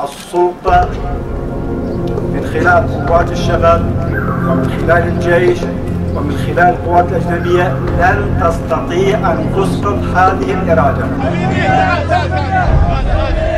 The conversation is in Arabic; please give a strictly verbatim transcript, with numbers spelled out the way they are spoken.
السلطة من خلال قوات الشغب ومن خلال الجيش ومن خلال القوات الأجنبية لن تستطيع أن تسقط هذه الإرادة.